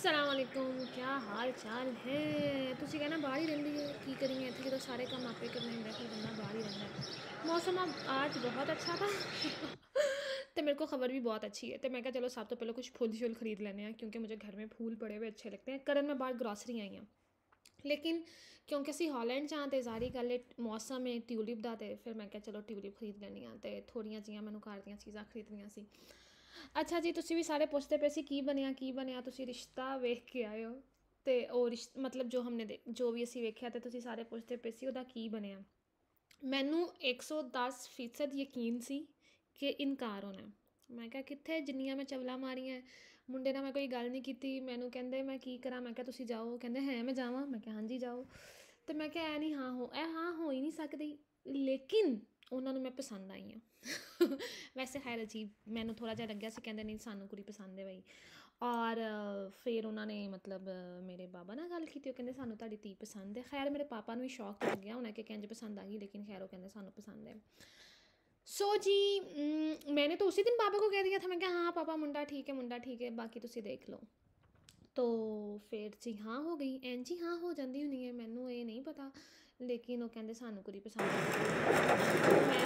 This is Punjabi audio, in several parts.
अस्सलामुअलैकुम, क्या हाल चाल है। ਤੁਸੀਂ कहना बाहर ही रहंदी है, की करेंगे इतने जो सारे काम आपे करने होंगे, फिर बंदा बाहर ही रहता है। मौसम अब आज बहुत अच्छा था तो मेरे को खबर भी बहुत अच्छी है, तो मैं क्या चलो सब तो पहले कुछ फूल शूल खरीद लेने हैं, क्योंकि मुझे घर में फूल पड़े हुए अच्छे लगते हैं। करन मैं बाहर ग्रॉसरी आई हाँ, लेकिन क्योंकि ਅਸੀਂ ਹਾਲੈਂਡ 'ਚ ਹਾਂ ਅਤੇ ਜ਼ਾਰੀ ਗੱਲ ਹੈ ਮੌਸਮ ਹੈ ਟਿਊਲਿਪ ਦਾ, ਅਤੇ ਫਿਰ ਮੈਂ ਕਿਹਾ ਚਲੋ ਟਿਊਲਿਪ ਖਰੀਦ ਲੈਂਦੀ ਹਾਂ, ਅਤੇ ਥੋੜ੍ਹੀਆਂ ਜਿਹੀਆਂ ਮੈਨੂੰ ਘਰ ਦੀਆਂ ਚੀਜ਼ਾਂ ਖਰੀਦਣੀਆਂ ਸੀ। ਅੱਛਾ ਜੀ, ਤੁਸੀਂ ਵੀ ਸਾਰੇ ਪੁੱਛਦੇ ਪਏ ਸੀ ਕੀ ਬਣਿਆ, ਤੁਸੀਂ ਰਿਸ਼ਤਾ ਵੇਖ ਕੇ ਆਏ ਹੋ, ਅਤੇ ਉਹ ਮਤਲਬ ਜੋ ਜੋ ਵੀ ਅਸੀਂ ਵੇਖਿਆ, ਅਤੇ ਤੁਸੀਂ ਸਾਰੇ ਪੁੱਛਦੇ ਪਏ ਸੀ ਉਹਦਾ ਕੀ ਬਣਿਆ। ਮੈਨੂੰ 110% ਯਕੀਨ ਸੀ ਕਿ ਇਨਕਾਰ ਹੋਣਾ। ਮੈਂ ਕਿਹਾ ਕਿੱਥੇ, ਜਿੰਨੀਆਂ ਮੈਂ ਚਵਲਾਂ ਮਾਰੀਆਂ ਮੁੰਡੇ ਨਾਲ ਮੈਂ ਕੋਈ ਗੱਲ ਨਹੀਂ ਕੀਤੀ। ਮੈਨੂੰ ਕਹਿੰਦੇ ਮੈਂ ਕੀ ਕਰਾਂ, ਮੈਂ ਕਿਹਾ ਤੁਸੀਂ ਜਾਓ। ਕਹਿੰਦੇ ਹੈ ਮੈਂ ਜਾਵਾਂ, ਮੈਂ ਕਿਹਾ ਹਾਂਜੀ ਜਾਓ। ਅਤੇ ਮੈਂ ਕਿਹਾ ਨਹੀਂ ਹਾਂ ਹੋ ਹੀ ਨਹੀਂ ਸਕਦੀ, ਲੇਕਿਨ ਉਹਨਾਂ ਨੂੰ ਮੈਂ ਪਸੰਦ ਆਈ ਹਾਂ ਵੈਸੇ ਖੈਰ ਅਜੀਬ ਮੈਨੂੰ ਥੋੜ੍ਹਾ ਜਿਹਾ ਲੱਗਿਆ ਸੀ, ਕਹਿੰਦੇ ਨਹੀਂ ਸਾਨੂੰ ਕੁੜੀ ਪਸੰਦ ਹੈ ਬਈ। ਔਰ ਫਿਰ ਉਹਨਾਂ ਨੇ ਮਤਲਬ ਮੇਰੇ ਬਾਬਾ ਨਾਲ ਗੱਲ ਕੀਤੀ, ਉਹ ਕਹਿੰਦੇ ਸਾਨੂੰ ਤੁਹਾਡੀ ਧੀ ਪਸੰਦ ਹੈ। ਖੈਰ ਮੇਰੇ ਪਾਪਾ ਨੂੰ ਵੀ ਸ਼ੌਕ ਲੱਗਿਆ ਹੋਣਾ कि इंज पसंद आ गई, लेकिन खैर वो कहते सानू पसंद है। सो जी मैंने तो उसी दिन पापा को कह दिया था, मैं क्या हाँ पापा मुंडा ठीक है बाकी तुसी देख लो। तो फिर जी हाँ हो गई, एन जी हाँ हो जाती होनी है, मैनू ये नहीं पता, लेकिन वो कहते सानू कुड़ी पसंद है। मैं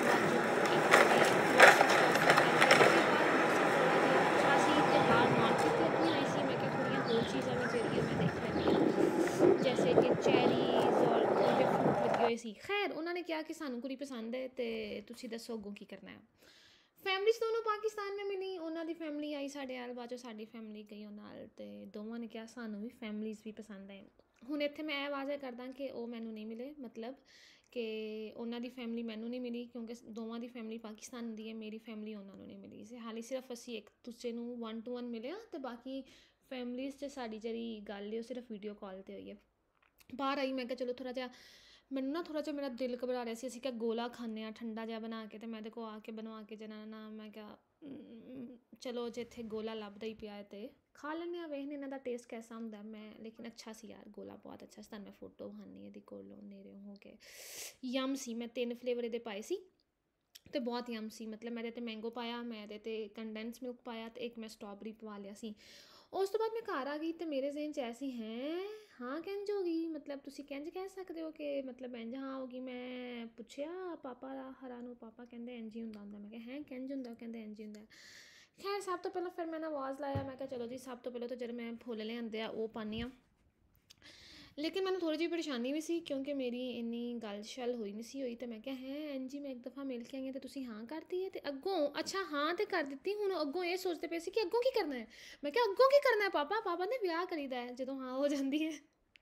बाहर मार्केट लगी हुई सी, मैं क्या थोड़ियां होर चीज़ां भी ਜਿਹੜੀਆਂ मैं देख लैनी हाँ, जैसे कि चैरीज़ और ਉਹਦੇ ਫਰੂਟ ਲੱਗੇ ਹੋਏ ਸੀ। ਖੈਰ ਉਹਨਾਂ ਨੇ ਕਿਹਾ ਕਿ ਸਾਨੂੰ ਕੁੜੀ ਪਸੰਦ ਹੈ ਅਤੇ ਤੁਸੀਂ ਦੱਸੋ ਅੱਗੋਂ ਕੀ ਕਰਨਾ ਹੈ। ਫੈਮਿਲੀਜ਼ ਦੋਨੋਂ ਪਾਕਿਸਤਾਨ में मिली, ਉਹਨਾਂ ਦੀ ਫੈਮਿਲੀ ਆਈ ਸਾਡੇ ਵੱਲ, ਬਾਅਦ 'ਚੋਂ ਸਾਡੀ ਫੈਮਿਲੀ ਗਈ ਉਹਨਾਂ ਨਾਲ, ਅਤੇ ਦੋਵਾਂ ਨੇ ਕਿਹਾ ਸਾਨੂੰ ਵੀ ਫੈਮਿਲੀਜ਼ ਵੀ ਪਸੰਦ ਹੈ। ਹੁਣ ਇੱਥੇ ਮੈਂ ਇਹ ਵਾਜ਼ਿਹ ਕਰਦਾ ਕਿ ਉਹ ਮੈਨੂੰ ਨਹੀਂ ਮਿਲੇ, ਮਤਲਬ ਕਿ ਉਹਨਾਂ ਦੀ ਫੈਮਿਲੀ ਮੈਨੂੰ ਨਹੀਂ ਮਿਲੀ, ਕਿਉਂਕਿ ਦੋਵਾਂ ਦੀ ਫੈਮਿਲੀ ਪਾਕਿਸਤਾਨ ਦੀ ਹੈ, ਮੇਰੀ ਫੈਮਿਲੀ ਉਹਨਾਂ ਨੂੰ ਨਹੀਂ ਮਿਲੀ ਸੀ। ਹਾਲੇ ਸਿਰਫ ਅਸੀਂ ਇੱਕ ਦੂਜੇ ਨੂੰ 1 to 1 ਮਿਲਿਆ, ਅਤੇ ਬਾਕੀ ਫੈਮਿਲੀਜ਼ 'ਚ ਸਾਡੀ ਜਿਹੜੀ ਗੱਲ ਹੈ ਉਹ ਸਿਰਫ ਵੀਡੀਓ ਕਾਲ 'ਤੇ ਹੋਈ ਹੈ। ਬਾਹਰ ਆਈ, ਮੈਂ ਕਿਹਾ ਚਲੋ ਥੋੜ੍ਹਾ ਜਿਹਾ ਮੈਨੂੰ ਨਾ ਥੋੜ੍ਹਾ ਜਿਹਾ ਮੇਰਾ ਦਿਲ ਘਬਰਾ ਰਿਹਾ ਸੀ। ਅਸੀਂ ਕਿਹਾ ਗੋਲਾ ਖਾਂਦੇ ਹਾਂ ਠੰਡਾ ਜਿਹਾ ਬਣਾ ਕੇ, ਅਤੇ ਮੈਂ ਇਹਦੇ ਕੋਲ ਆ ਕੇ ਬਣਵਾ ਕੇ ਜਨਾਨਾ, ਮੈਂ ਕਿਹਾ ਚਲੋ ਜੇ ਇੱਥੇ ਗੋਲਾ ਲੱਭਦਾ ਹੀ ਪਿਆ ਹੈ ਤਾਂ ਖਾ ਲੈਂਦੇ ਹਾਂ, ਵੇਖਦੇ ਇਹਨਾਂ ਦਾ ਟੇਸਟ ਕੈਸਾ ਹੁੰਦਾ। ਮੈਂ ਲੇਕਿਨ ਅੱਛਾ ਸੀ ਯਾਰ, ਗੋਲਾ ਬਹੁਤ ਅੱਛਾ ਸੀ। ਤੁਹਾਨੂੰ ਮੈਂ ਫੋਟੋ ਵਿਖਾਉਂਦੀ ਇਹਦੀ ਕੋਲੋਂ ਨੇੜੇ ਹੋ ਕੇ, ਯਮ ਸੀ। ਮੈਂ 3 ਫਲੇਵਰ ਇਹਦੇ ਪਾਏ ਸੀ ਅਤੇ ਬਹੁਤ ਯਮ ਸੀ। ਮਤਲਬ ਮੈਂ ਇਹਦੇ 'ਤੇ ਮੈਂਗੋ ਪਾਇਆ, ਮੈਂ ਇਹਦੇ 'ਤੇ ਕੰਡੈਂਸ ਮਿਲਕ ਪਾਇਆ, ਅਤੇ ਇੱਕ ਮੈਂ ਸਟ੍ਰਾਬਰੀ ਪਵਾ ਲਿਆ ਸੀ। ਉਸ ਤੋਂ ਬਾਅਦ ਮੈਂ ਘਰ ਆ ਗਈ ਅਤੇ ਮੇਰੇ ਜ਼ਿਹਨ 'ਚ ਐਸੀ ਹੈ ਹਾਂ ਕਿੰਝ ਹੋ ਗਈ, ਮਤਲਬ ਤੁਸੀਂ ਕਿੰਝ ਕਹਿ ਸਕਦੇ ਹੋ ਕਿ ਮਤਲਬ ਇੰਝ ਹਾਂ ਹੋ ਗਈ। ਮੈਂ ਪੁੱਛਿਆ ਪਾਪਾ ਹਰਾਂ ਨੂੰ, ਪਾਪਾ ਕਹਿੰਦੇ ਇੰਝ ਹੀ ਹੁੰਦਾ। ਮੈਂ ਕਿਹਾ ਹੈ ਕਿੰਝ ਹੁੰਦਾ, ਕਹਿੰਦੇ ਇੰਝ ਹੀ ਹੁੰਦਾ। ਖੈਰ ਸਭ ਤੋਂ ਪਹਿਲਾਂ ਫਿਰ ਮੈਂ ਨਾ ਆਵਾਜ਼ ਲਾਇਆ, ਮੈਂ ਕਿਹਾ ਚਲੋ ਜੀ ਸਭ ਤੋਂ ਪਹਿਲਾਂ ਤਾਂ ਜਦੋਂ ਮੈਂ ਫੁੱਲ ਲਿਆਂਦੇ ਆ ਉਹ ਪਾਉਂਦੀ ਹਾਂ। ਲੇਕਿਨ ਮੈਨੂੰ ਥੋੜ੍ਹੀ ਜਿਹੀ ਪਰੇਸ਼ਾਨੀ ਵੀ ਸੀ, ਕਿਉਂਕਿ ਮੇਰੀ ਇੰਨੀ ਗੱਲ ਛਲ ਹੋਈ ਨਹੀਂ ਸੀ ਹੋਈ, ਅਤੇ ਮੈਂ ਕਿਹਾ ਹੈ ਐਨ ਜੀ ਮੈਂ ਇੱਕ ਦਫਾ ਮਿਲ ਕੇ ਆਈ ਹਾਂ ਅਤੇ ਤੁਸੀਂ ਹਾਂ ਕਰਤੀ ਹੈ, ਅਤੇ ਅੱਗੋਂ ਅੱਛਾ ਹਾਂ ਤਾਂ ਕਰ ਦਿੱਤੀ, ਹੁਣ ਅੱਗੋਂ ਇਹ ਸੋਚਦੇ ਪਏ ਸੀ ਕਿ ਅੱਗੋਂ ਕੀ ਕਰਨਾ ਹੈ। ਮੈਂ ਕਿਹਾ ਅੱਗੋਂ ਕੀ ਕਰਨਾ ਹੈ ਪਾਪਾ ਨੇ ਵਿਆਹ ਕਰੀਦਾ ਹੈ ਜਦੋਂ ਹਾਂ ਹੋ ਜਾਂਦੀ ਹੈ।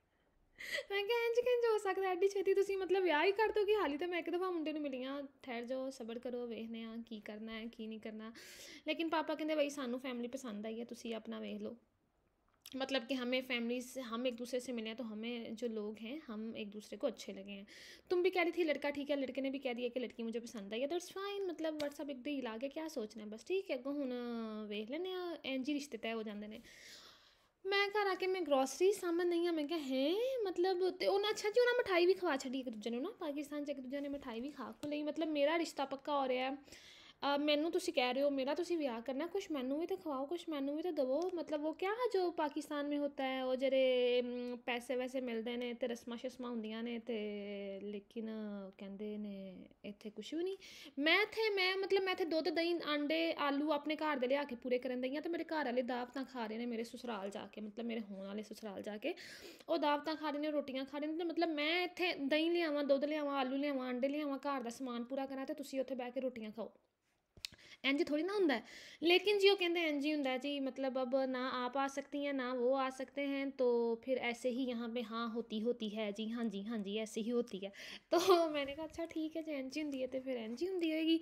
ਮੈਂ ਕਿਹਾ ਇੰਝ ਕਿੰਝ ਹੋ ਸਕਦਾ ਐਡੀ ਛੇਤੀ, ਤੁਸੀਂ ਮਤਲਬ ਵਿਆਹ ਹੀ ਕਰ ਦੋਗੇ। ਹਾਲੀ ਤਾਂ ਮੈਂ ਇੱਕ ਦਫਾ ਮੁੰਡੇ ਨੂੰ ਮਿਲੀ ਹਾਂ, ਠਹਿਰ ਜਾਓ ਸਬਰ ਕਰੋ, ਵੇਖਦੇ ਹਾਂ ਕੀ ਕਰਨਾ ਹੈ ਕੀ ਨਹੀਂ ਕਰਨਾ। ਲੇਕਿਨ ਪਾਪਾ ਕਹਿੰਦੇ ਬਈ ਸਾਨੂੰ ਫੈਮਿਲੀ ਪਸੰਦ आई है, ਤੁਸੀਂ अपना देख लो। मतलब कि हमें फैमिलीज हम एक दूसरे से मिले हैं, तो हमें जो लोग हैं हम एक दूसरे को अच्छे लगे हैं। तुम भी कह रही थी लड़का ठीक है, लड़के ने भी कह दिया कि लड़की मुझे पसंद आई है, तो इट्स फाइन। मतलब व्हाट्सअप एक दे ला के क्या सोचना है, बस ठीक है अगों हुण वेख लैने इंज ही रिश्ते तय हो जाते हैं। मैं घर आके मैं ग्रोसरी सामान नहीं हाँ, मैं क्या है मतलब, तो उन्हें अच्छा जी उन्हें मिठाई भी खवा छड़ी एक दूजे ने ना, पाकिस्तान एक दूजे ने मिठाई भी खा को ली। मतलब मेरा रिश्ता पक्का हो रहा है। ਮੈਨੂੰ ਤੁਸੀਂ ਕਹਿ ਰਹੇ ਹੋ ਮੇਰਾ ਤੁਸੀਂ ਵਿਆਹ ਕਰਨਾ, ਕੁਛ ਮੈਨੂੰ ਵੀ ਤਾਂ ਖਵਾਓ, ਕੁਛ ਮੈਨੂੰ ਵੀ ਤਾਂ ਦੇਵੋ। ਮਤਲਬ ਉਹ ਕਿਆ ਜੋ ਪਾਕਿਸਤਾਨ ਮੇਂ ਹੋਤਾ ਹੈ, ਉਹ ਜਿਹੜੇ ਪੈਸੇ ਵੈਸੇ ਮਿਲਦੇ ਨੇ ਅਤੇ ਰਸਮਾਂ ਸ਼ਸਮਾਂ ਹੁੰਦੀਆਂ ਨੇ, ਅਤੇ ਲੇਕਿਨ ਕਹਿੰਦੇ ਨੇ ਇੱਥੇ ਕੁਛ ਵੀ ਨਹੀਂ। ਮੈਂ ਇੱਥੇ ਦੁੱਧ ਦਹੀਂ ਆਂਡੇ ਆਲੂ ਆਪਣੇ ਘਰ ਦੇ ਲਿਆ ਕੇ ਪੂਰੇ ਕਰਨ ਦਈ ਹਾਂ, ਅਤੇ ਮੇਰੇ ਘਰ ਵਾਲੇ ਦਾਵਤਾਂ ਖਾ ਰਹੇ ਨੇ ਮੇਰੇ ਸਸੁਰਾਲ ਜਾ ਕੇ, ਮਤਲਬ ਮੇਰੇ ਹੋਣ ਵਾਲੇ ਸਸੁਰਾਲ ਜਾ ਕੇ ਉਹ ਦਾਵਤਾਂ ਖਾ ਰਹੇ ਨੇ, ਰੋਟੀਆਂ ਖਾ ਰਹੇ ਨੇ। ਅਤੇ ਮਤਲਬ ਮੈਂ ਇੱਥੇ ਦਹੀਂ ਲਿਆਵਾਂ, ਦੁੱਧ ਲਿਆਵਾਂ, ਆਲੂ ਲਿਆਵਾਂ, ਆਂਡੇ ਲਿਆਵਾਂ, ਘਰ ਦਾ ਸਮਾਨ ਪੂਰਾ ਕਰਾਂ, ਅਤੇ ਤੁਸੀਂ ਉੱਥੇ ਬਹਿ ਕੇ ਰੋਟੀਆਂ ਖਾਓ। इंज थोड़ी ना होंदा है। लेकिन जी वो कहते हैं इंज ही होंदा है जी, मतलब अब ना आप आ सकती हैं ना वो आ सकते हैं, तो फिर ऐसे ही यहाँ पे हाँ होती है जी, हाँ जी ऐसे ही होती है। तो मैंने कहा अच्छा ठीक है जी, इंज ही होंदी है तो फिर इंज ही होंदी होएगी।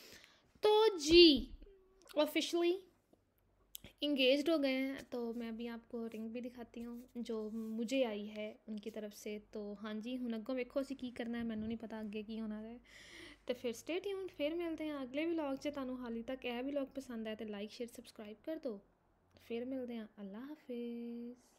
तो जी ऑफिशियली इंगेज्ड हो गए हैं। तो मैं अभी आपको रिंग भी दिखाती हूँ जो मुझे आई है उनकी तरफ से। तो हाँ जी हुण अगों वेखो असीं की करना है, मैनूं नहीं पता अगे की होना है। तो फिर स्टे ट्यून्ड, फिर मिलते हैं अगले व्लॉग 'ਚ। ਤੁਹਾਨੂੰ ਹਾਲੀ तक यह व्लॉग पसंद आया तो लाइक शेयर सबसक्राइब कर दो। फिर मिलते हैं, अल्लाह हाफिज़।